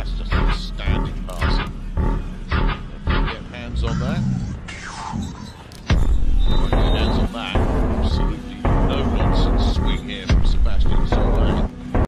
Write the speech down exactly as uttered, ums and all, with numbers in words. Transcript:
That's just a standing pass. If you get hands on that.